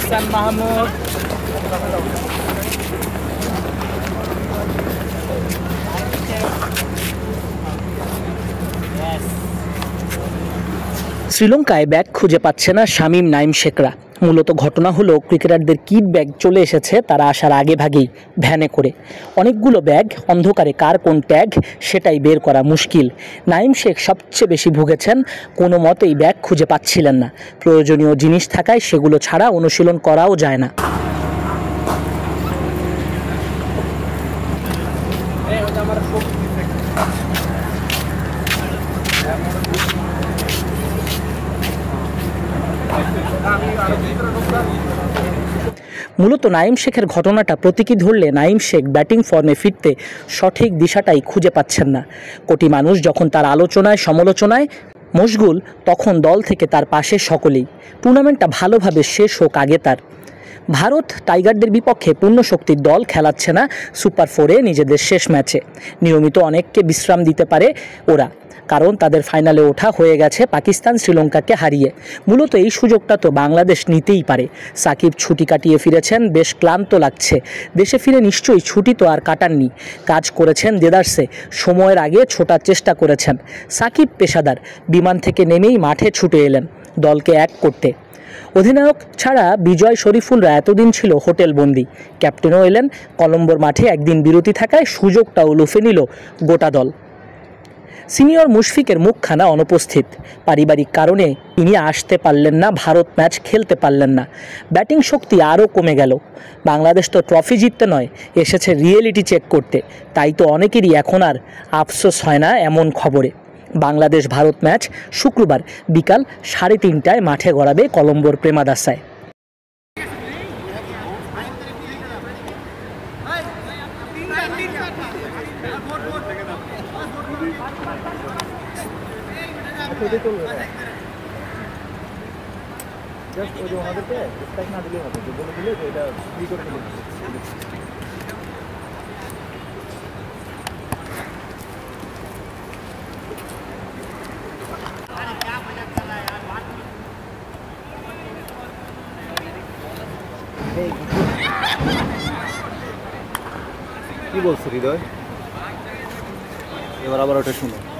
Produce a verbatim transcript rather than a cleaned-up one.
হাসান মাহমুদ, শ্রীলঙ্কায় ব্যাগ খুঁজে পাচ্ছে না শামীম নাইম শেখরা। মূলত ঘটনা হলো ক্রিকেটারদের কিট ব্যাগ চলে এসেছে তারা আসার আগে ভাগেই ভ্যানে করে। অনেকগুলো ব্যাগ, অন্ধকারে কার কোন ট্যাগ সেটাই বের করা মুশকিল। নাইম শেখ সবচেয়ে বেশি ভুগেছেন, কোনো মতেই ব্যাগ খুঁজে পাচ্ছিলেন না। প্রয়োজনীয় জিনিস থাকায় সেগুলো ছাড়া অনুশীলন করাও যায় না। মূলত নাইম শেখের ঘটনাটা প্রতীকী ধরলে নাইম শেখ ব্যাটিং ফর্মে ফিরতে সঠিক দিশাটাই খুঁজে পাচ্ছেন না। কোটি মানুষ যখন তার আলোচনায় সমালোচনায় মশগুল, তখন দল থেকে তার পাশে সকলেই। টুর্নামেন্টটা ভালোভাবে শেষ হোক আগে তার। ভারত টাইগারদের বিপক্ষে পূর্ণ শক্তির দল খেলাচ্ছে না সুপার ফোরে নিজেদের শেষ ম্যাচে। নিয়মিত অনেককে বিশ্রাম দিতে পারে ওরা, কারণ তাদের ফাইনালে ওঠা হয়ে গেছে পাকিস্তান শ্রীলঙ্কাকে হারিয়ে। মূলত এই সুযোগটা তো বাংলাদেশ নিতেই পারে। সাকিব ছুটি কাটিয়ে ফিরেছেন, বেশ ক্লান্ত লাগছে। দেশে ফিরে নিশ্চয়ই ছুটি তো আর কাটাননি, কাজ করেছেন দেদারসে, সময়ের আগে ছোটার চেষ্টা করেছেন। সাকিব পেশাদার, বিমান থেকে নেমেই মাঠে ছুটে এলেন দলকে এক করতে। অধিনায়ক ছাড়া বিজয় শরীফুলরা এতদিন ছিল হোটেল বন্দি। ক্যাপ্টেনও এলেন, কলম্বোর মাঠে একদিন বিরতি থাকায় সুযোগটাও লুফে নিল গোটা দল। সিনিয়র মুশফিকের মুখখানা অনুপস্থিত, পারিবারিক কারণে তিনি আসতে পারলেন না, ভারত ম্যাচ খেলতে পারলেন না। ব্যাটিং শক্তি আরও কমে গেল। বাংলাদেশ তো ট্রফি জিততে নয়, এসেছে রিয়েলিটি চেক করতে। তাই তো অনেকেরই এখন আর আফসোস হয় না এমন খবরে। বাংলাদেশ ভারত ম্যাচ শুক্রবার বিকাল সাড়ে তিনটায় মাঠে গড়াবে কলম্বোর প্রেমাদাসায়। কি বলছে হৃদয়? এবার আবার ওটা শুনো।